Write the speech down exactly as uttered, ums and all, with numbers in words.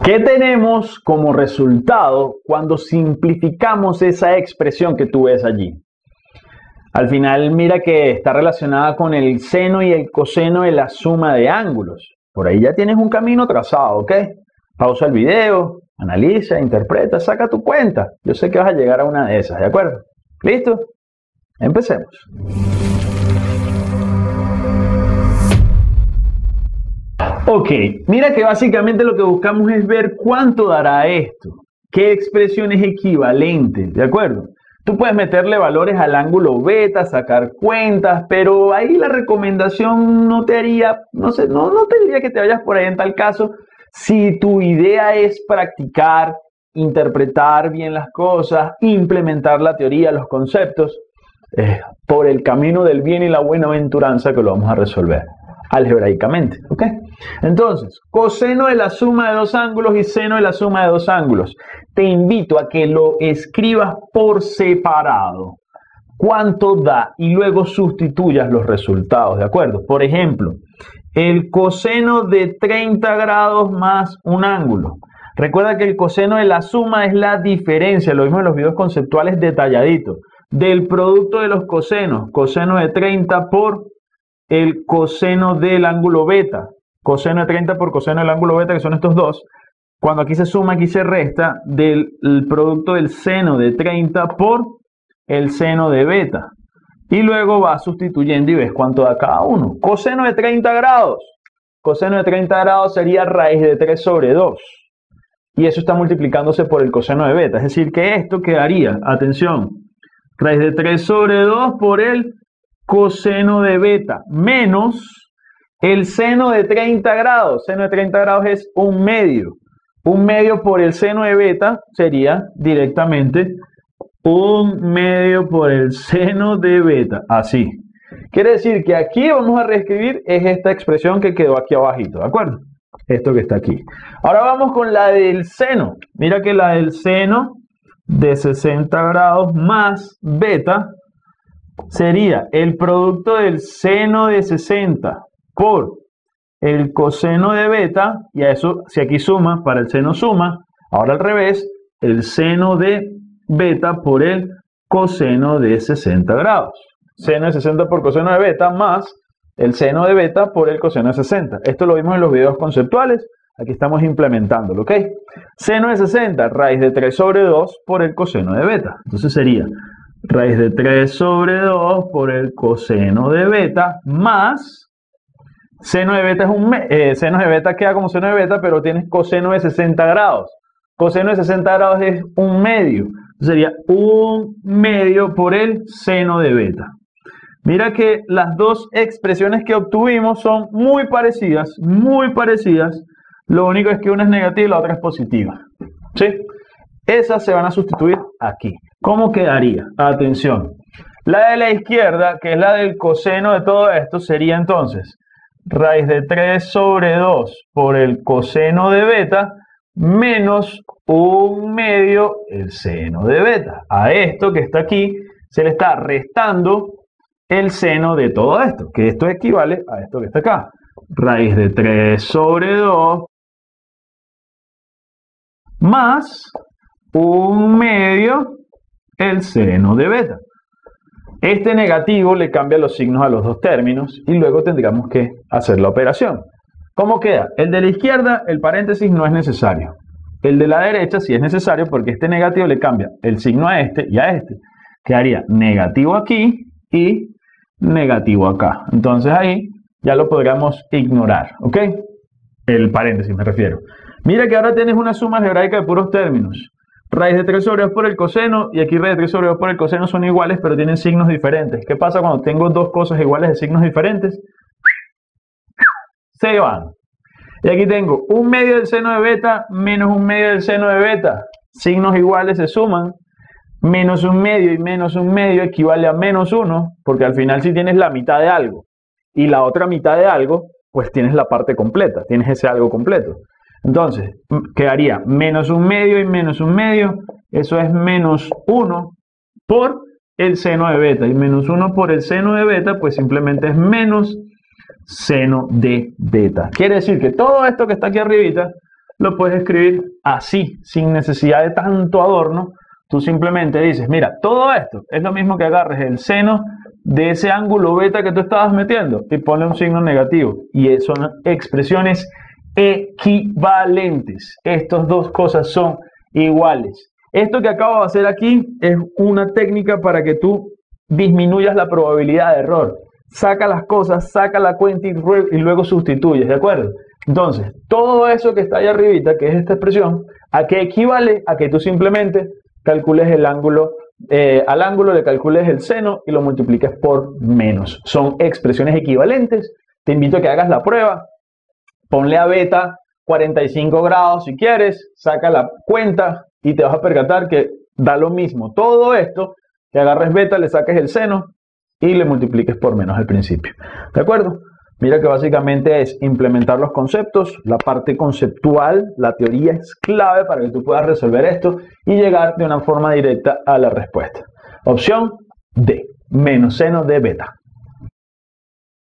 ¿Qué tenemos como resultado cuando simplificamos esa expresión que tú ves allí? Al final mira que está relacionada con el seno y el coseno de la suma de ángulos. Por ahí ya tienes un camino trazado, ¿ok? Pausa el video, analiza, interpreta, saca tu cuenta. Yo sé que vas a llegar a una de esas, ¿de acuerdo? ¿Listo? Empecemos. Ok, mira que básicamente lo que buscamos es ver cuánto dará esto, qué expresión es equivalente, ¿de acuerdo? Tú puedes meterle valores al ángulo beta, sacar cuentas, pero ahí la recomendación no te haría, no sé, no, no te diría que te vayas por ahí en tal caso. Si tu idea es practicar, interpretar bien las cosas, implementar la teoría, los conceptos, eh, por el camino del bien y la buenaventuranza que lo vamos a resolver algebraicamente, ¿ok? Entonces, coseno de la suma de dos ángulos y seno de la suma de dos ángulos. Te invito a que lo escribas por separado. ¿Cuánto da? Y luego sustituyas los resultados, ¿de acuerdo? Por ejemplo, el coseno de treinta grados más un ángulo. Recuerda que el coseno de la suma es la diferencia, lo vimos en los videos conceptuales detalladitos, del producto de los cosenos. Coseno de treinta por el coseno del ángulo beta. Coseno de treinta por coseno del ángulo beta, que son estos dos. Cuando aquí se suma, aquí se resta del el producto del seno de treinta por el seno de beta. Y luego vas sustituyendo y ves cuánto da cada uno. Coseno de treinta grados. Coseno de treinta grados sería raíz de tres sobre dos. Y eso está multiplicándose por el coseno de beta. Es decir, que esto quedaría, atención, raíz de tres sobre dos por el coseno de beta menos el seno de treinta grados. Seno de treinta grados es un medio. Un medio por el seno de beta sería directamente un medio por el seno de beta. Así. Quiere decir que aquí vamos a reescribir es esta expresión que quedó aquí abajito, ¿de acuerdo? Esto que está aquí. Ahora vamos con la del seno. Mira que la del seno de sesenta grados más beta sería el producto del seno de sesenta por el coseno de beta, y a eso, si aquí suma, para el seno suma, ahora al revés, el seno de beta por el coseno de sesenta grados. Seno de sesenta por coseno de beta más el seno de beta por el coseno de sesenta. Esto lo vimos en los videos conceptuales, aquí estamos implementándolo, ¿ok? Seno de sesenta, raíz de tres sobre dos por el coseno de beta. Entonces sería raíz de tres sobre dos por el coseno de beta más seno de beta es un eh, seno de beta queda como seno de beta, pero tienes coseno de sesenta grados. Coseno de sesenta grados es un medio. Entonces sería un medio por el seno de beta. Mira que las dos expresiones que obtuvimos son muy parecidas, muy parecidas. Lo único es que una es negativa y la otra es positiva. ¿Sí? Esas se van a sustituir aquí. ¿Cómo quedaría? Atención. La de la izquierda, que es la del coseno de todo esto, sería entonces raíz de tres sobre dos por el coseno de beta menos un medio el seno de beta. A esto que está aquí se le está restando el seno de todo esto, que esto equivale a esto que está acá. Raíz de tres sobre dos más un medio el seno de beta. Este negativo le cambia los signos a los dos términos y luego tendríamos que hacer la operación. ¿Cómo queda? El de la izquierda, el paréntesis no es necesario. El de la derecha sí es necesario porque este negativo le cambia el signo a este y a este. Quedaría negativo aquí y negativo acá. Entonces ahí ya lo podríamos ignorar, ¿ok? El paréntesis me refiero. Mira que ahora tienes una suma algebraica de puros términos. Raíz de tres sobre dos por el coseno y aquí raíz de tres sobre dos por el coseno son iguales pero tienen signos diferentes. ¿Qué pasa cuando tengo dos cosas iguales de signos diferentes? Se van. Y aquí tengo un medio del seno de beta menos un medio del seno de beta. Signos iguales se suman. Menos un medio y menos un medio equivale a menos uno, porque al final si tienes la mitad de algo y la otra mitad de algo, pues tienes la parte completa, tienes ese algo completo. Entonces, quedaría menos un medio y menos un medio, eso es menos uno por el seno de beta. Y menos uno por el seno de beta, pues simplemente es menos seno de beta. Quiere decir que todo esto que está aquí arribita lo puedes escribir así, sin necesidad de tanto adorno. Tú simplemente dices, mira, todo esto es lo mismo que agarres el seno de ese ángulo beta que tú estabas metiendo y ponle un signo negativo. Y son expresiones equivalentes. Estas dos cosas son iguales. Esto que acabo de hacer aquí es una técnica para que tú disminuyas la probabilidad de error. Saca las cosas, saca la cuenta y, y luego sustituyes, ¿de acuerdo? Entonces, todo eso que está ahí arribita, que es esta expresión, ¿a qué equivale? A que tú simplemente calcules el ángulo, eh, al ángulo le calcules el seno y lo multipliques por menos. Son expresiones equivalentes. Te invito a que hagas la prueba. Ponle a beta cuarenta y cinco grados si quieres, saca la cuenta y te vas a percatar que da lo mismo. Todo esto, que agarres beta, le saques el seno y le multipliques por menos al principio. ¿De acuerdo? Mira que básicamente es implementar los conceptos, la parte conceptual, la teoría es clave para que tú puedas resolver esto y llegar de una forma directa a la respuesta. Opción D, menos seno de beta.